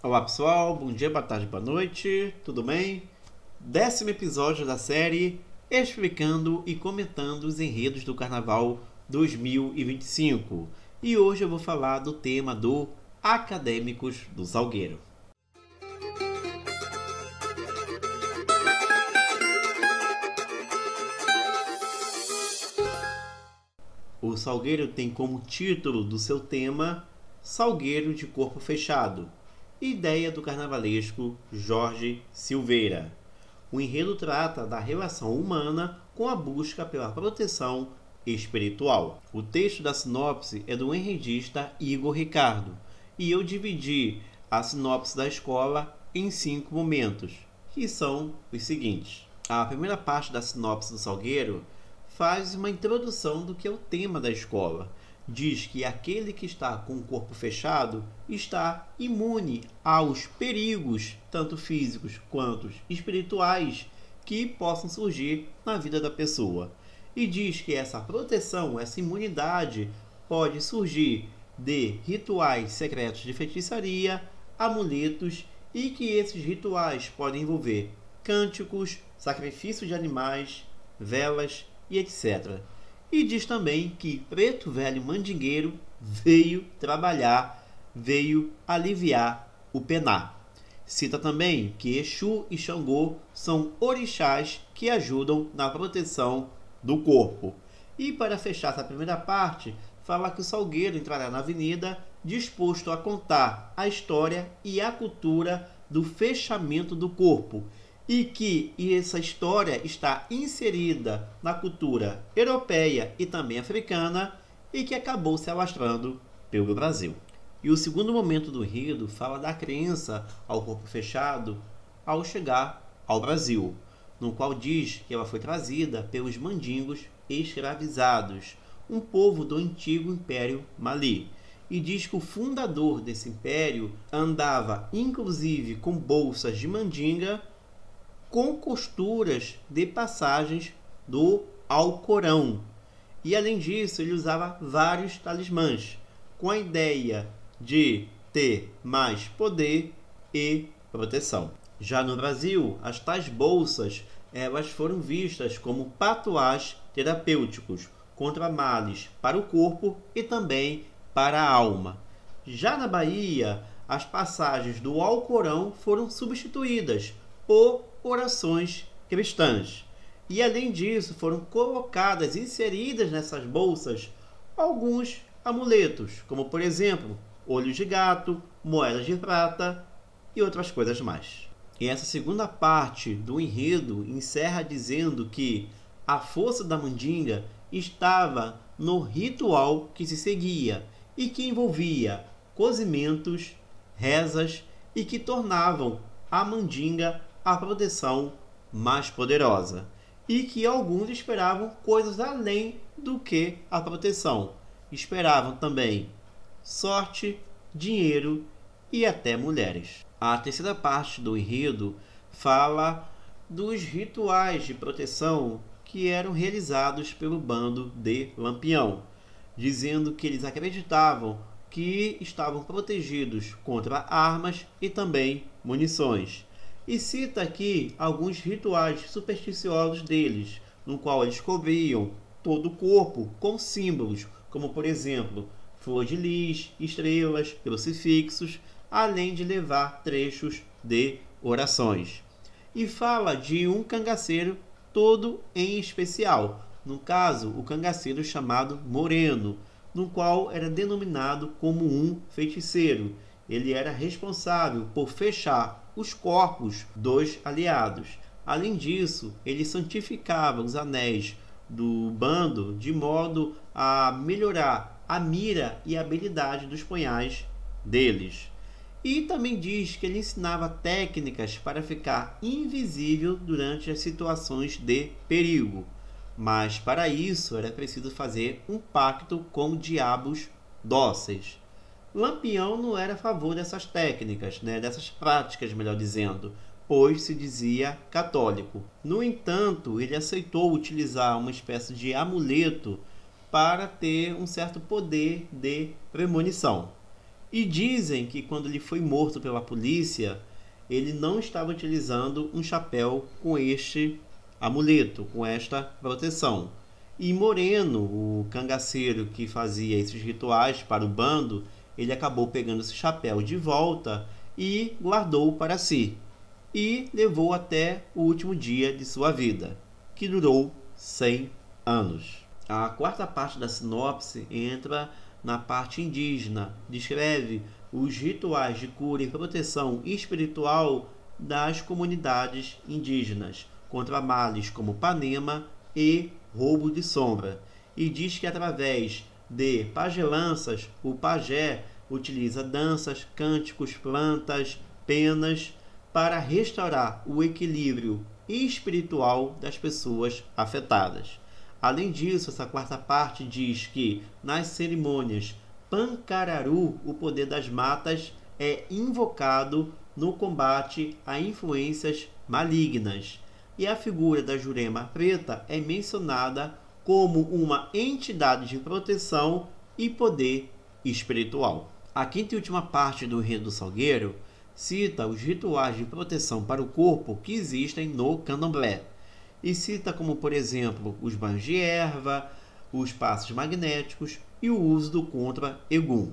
Olá pessoal, bom dia, boa tarde, boa noite, tudo bem? 10º episódio da série explicando e comentando os enredos do Carnaval 2025. E hoje eu vou falar do tema do Acadêmicos do Salgueiro. O Salgueiro tem como título do seu tema Salgueiro de Corpo Fechado, ideia do carnavalesco Jorge Silveira. O enredo trata da relação humana com a busca pela proteção espiritual. O texto da sinopse é do enredista Igor Ricardo e eu dividi a sinopse da escola em 5 momentos, que são os seguintes. A primeira parte da sinopse do Salgueiro faz uma introdução do que é o tema da escola. Diz que aquele que está com o corpo fechado está imune aos perigos, tanto físicos quanto espirituais, que possam surgir na vida da pessoa. E diz que essa proteção, essa imunidade, pode surgir de rituais secretos de feitiçaria, amuletos, e que esses rituais podem envolver cânticos, sacrifício de animais, velas e etc. E diz também que Preto Velho Mandingueiro veio trabalhar, veio aliviar o penar. Cita também que Exu e Xangô são orixás que ajudam na proteção do corpo. E para fechar essa primeira parte, fala que o Salgueiro entrará na avenida disposto a contar a história e a cultura do fechamento do corpo, e que essa história está inserida na cultura europeia e também africana e que acabou se alastrando pelo Brasil. E o segundo momento do enredo fala da crença ao corpo fechado ao chegar ao Brasil, no qual diz que ela foi trazida pelos mandingos escravizados, um povo do antigo Império Mali. E diz que o fundador desse império andava inclusive com bolsas de mandinga com costuras de passagens do Alcorão. E além disso, ele usava vários talismãs, com a ideia de ter mais poder e proteção. Já no Brasil, as tais bolsas elas foram vistas como patuás terapêuticos contra males para o corpo e também para a alma. Já na Bahia, as passagens do Alcorão foram substituídas por orações cristãs. E além disso, foram colocadas, inseridas nessas bolsas, alguns amuletos, como por exemplo, olhos de gato, moedas de prata e outras coisas mais. E essa segunda parte do enredo encerra dizendo que a força da mandinga estava no ritual que se seguia e que envolvia cozimentos, rezas e que tornavam a mandinga a proteção mais poderosa, e que alguns esperavam coisas além do que a proteção. Esperavam também sorte, dinheiro e até mulheres. A terceira parte do enredo fala dos rituais de proteção que eram realizados pelo bando de Lampião, dizendo que eles acreditavam que estavam protegidos contra armas e também munições. E cita aqui alguns rituais supersticiosos deles, no qual eles cobriam todo o corpo com símbolos, como por exemplo, flor de lis, estrelas, crucifixos, além de levar trechos de orações. E fala de um cangaceiro todo em especial, no caso, o cangaceiro chamado Moreno, no qual era denominado como um feiticeiro. Ele era responsável por fechar os corpos dos aliados. Além disso, ele santificava os anéis do bando de modo a melhorar a mira e a habilidade dos punhais deles. E também diz que ele ensinava técnicas para ficar invisível durante as situações de perigo. Mas para isso era preciso fazer um pacto com diabos dóceis. Lampião não era a favor dessas técnicas, dessas práticas, melhor dizendo, pois se dizia católico. No entanto, ele aceitou utilizar uma espécie de amuleto para ter um certo poder de premonição. E dizem que quando ele foi morto pela polícia, ele não estava utilizando um chapéu com este amuleto, com esta proteção. E Moreno, o cangaceiro que fazia esses rituais para o bando, ele acabou pegando esse chapéu de volta e guardou para si. E levou até o último dia de sua vida, que durou 100 anos. A quarta parte da sinopse entra na parte indígena, descreve os rituais de cura e proteção espiritual das comunidades indígenas contra males como panema e roubo de sombra, e diz que através de pagelanças o pajé utiliza danças, cânticos, plantas, penas para restaurar o equilíbrio espiritual das pessoas afetadas. Além disso, essa quarta parte diz que nas cerimônias Pancararu, o poder das matas é invocado no combate a influências malignas. E a figura da Jurema Preta é mencionada como uma entidade de proteção e poder espiritual. A quinta e última parte do Enredo do Salgueiro cita os rituais de proteção para o corpo que existem no candomblé. E cita como, por exemplo, os banhos de erva, os passos magnéticos e o uso do contra-egum.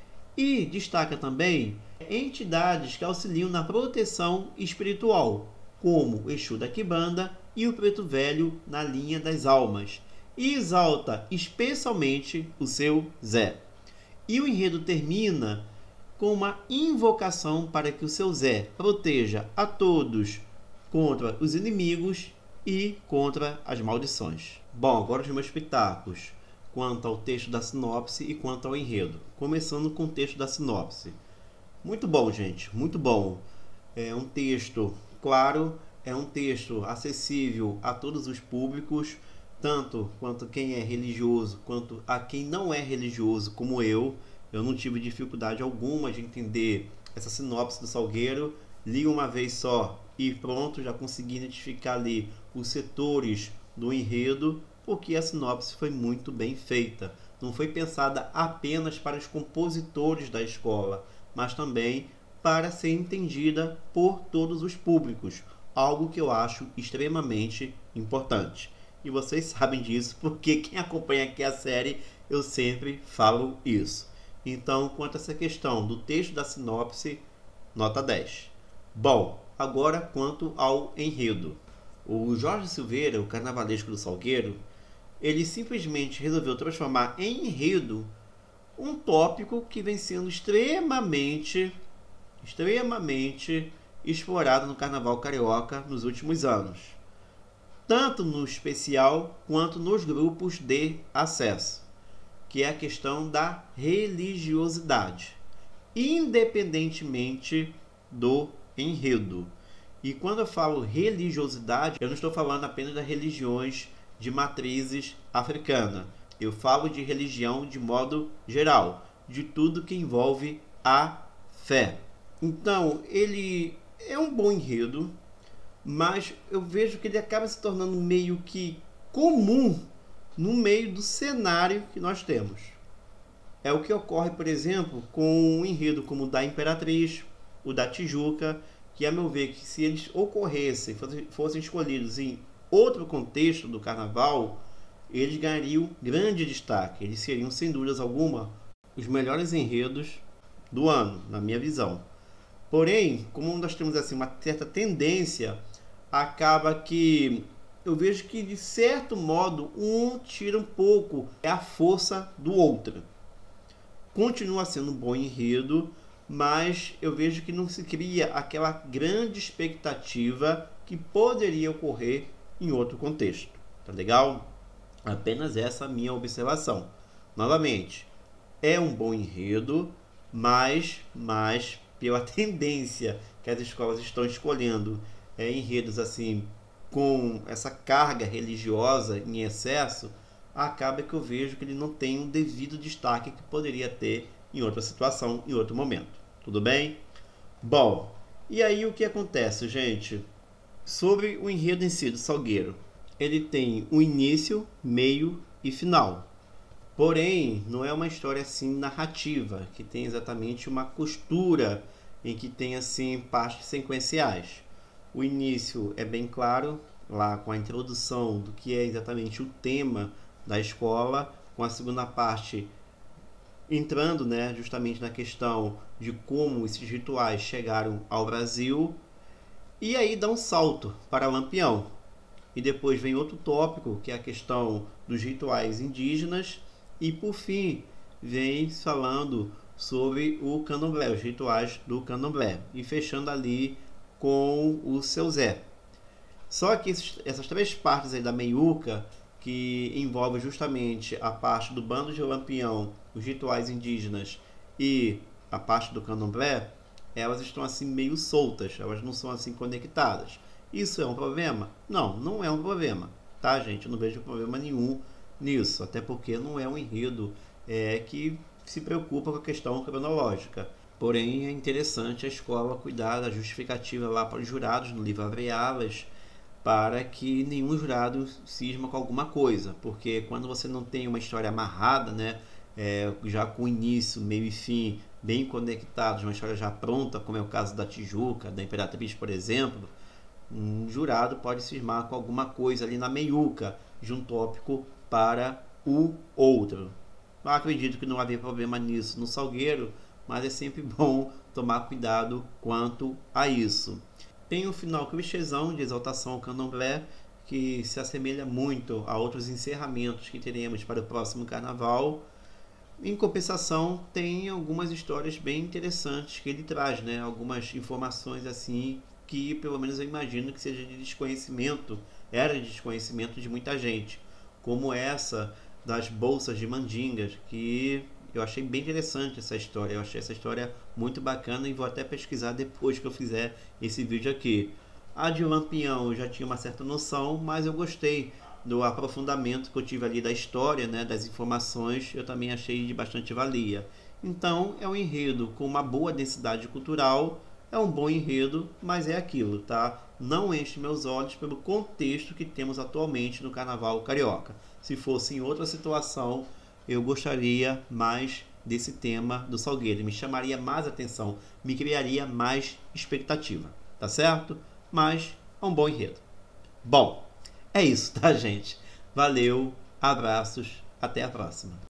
E destaca também entidades que auxiliam na proteção espiritual, como o Exu da Quibanda e o Preto Velho na linha das almas, e exalta especialmente o seu Zé. E o enredo termina com uma invocação para que o seu Zé proteja a todos contra os inimigos e contra as maldições. Bom, agora os meus pitacos quanto ao texto da sinopse e quanto ao enredo. Começando com o texto da sinopse. Muito bom, gente, muito bom. É um texto claro, é um texto acessível a todos os públicos, tanto quanto quem é religioso, quanto a quem não é religioso, como eu. Eu não tive dificuldade alguma de entender essa sinopse do Salgueiro. Li uma vez só e pronto, já consegui identificar ali os setores do enredo, porque a sinopse foi muito bem feita. Não foi pensada apenas para os compositores da escola, mas também para ser entendida por todos os públicos, algo que eu acho extremamente importante. E vocês sabem disso, porque quem acompanha aqui a série, eu sempre falo isso. Então, quanto a essa questão do texto da sinopse, nota 10. Bom, agora quanto ao enredo. O Jorge Silveira, o carnavalesco do Salgueiro, ele simplesmente resolveu transformar em enredo um tópico que vem sendo extremamente explorado no carnaval carioca nos últimos anos, tanto no especial quanto nos grupos de acesso, que é a questão da religiosidade, independentemente do enredo. E quando eu falo religiosidade, eu não estou falando apenas das religiões de matrizes africana. Eu falo de religião de modo geral, de tudo que envolve a fé. Então, ele é um bom enredo, mas eu vejo que ele acaba se tornando meio que comum no meio do cenário que nós temos. É o que ocorre, por exemplo, com um enredo como o da Imperatriz, o da Tijuca, que a meu ver, que se eles ocorressem, fossem escolhidos em outro contexto do carnaval, eles ganhariam grande destaque. Eles seriam, sem dúvidas alguma, os melhores enredos do ano, na minha visão. Porém, como nós temos assim uma certa tendência, acaba que eu vejo que, de certo modo, um tira um pouco a força do outro. Continua sendo um bom enredo, mas eu vejo que não se cria aquela grande expectativa que poderia ocorrer em outro contexto. Tá legal? Apenas essa minha observação. Novamente, é um bom enredo, mas pela tendência que as escolas estão escolhendo enredos assim com essa carga religiosa em excesso, acaba que eu vejo que ele não tem um devido destaque que poderia ter em outra situação, em outro momento. Tudo bem? Bom, e aí o que acontece, gente? Sobre o enredo em si do Salgueiro, ele tem um início, meio e final. Porém, não é uma história assim narrativa, que tem exatamente uma costura em que tem assim partes sequenciais. O início é bem claro, lá com a introdução do que é exatamente o tema da escola, com a segunda parte entrando, né, justamente na questão de como esses rituais chegaram ao Brasil, e aí dá um salto para Lampião. E depois vem outro tópico, que é a questão dos rituais indígenas, e por fim vem falando sobre o candomblé, os rituais do candomblé, e fechando ali com o seu Zé. Só que essas três partes aí da meiuca, que envolve justamente a parte do bando de Lampião, os rituais indígenas e a parte do candomblé, elas estão assim meio soltas, elas não são assim conectadas. Isso é um problema? Não, não é um problema, tá, gente? Eu não vejo problema nenhum nisso, até porque não é um enredo que se preocupa com a questão cronológica. Porém, é interessante a escola cuidar da justificativa lá para os jurados no livro Abre Alas, para que nenhum jurado cisma com alguma coisa, porque quando você não tem uma história amarrada, né, já com início, meio e fim bem conectados, uma história já pronta, como é o caso da Tijuca, da Imperatriz, por exemplo, um jurado pode cismar com alguma coisa ali na meiuca, de um tópico para o outro. Eu acredito que não havia problema nisso no Salgueiro, mas é sempre bom tomar cuidado quanto a isso. Tem um final clichêzão de exaltação ao candomblé, que se assemelha muito a outros encerramentos que teremos para o próximo carnaval. Em compensação, tem algumas histórias bem interessantes que ele traz, né? Algumas informações assim que pelo menos eu imagino que seja de desconhecimento, era de desconhecimento de muita gente, como essa das bolsas de mandingas, que eu achei bem interessante essa história. Eu achei essa história muito bacana e vou até pesquisar depois que eu fizer esse vídeo aqui. A de Lampião eu já tinha uma certa noção, mas eu gostei do aprofundamento que eu tive ali da história, né, das informações, eu também achei de bastante valia. Então é um enredo com uma boa densidade cultural, é um bom enredo, mas é aquilo, tá? Não enche meus olhos pelo contexto que temos atualmente no Carnaval Carioca. Se fosse em outra situação, eu gostaria mais desse tema do Salgueiro, me chamaria mais atenção, me criaria mais expectativa, tá certo? Mas é um bom enredo. Bom, é isso, tá, gente? Valeu, abraços, até a próxima.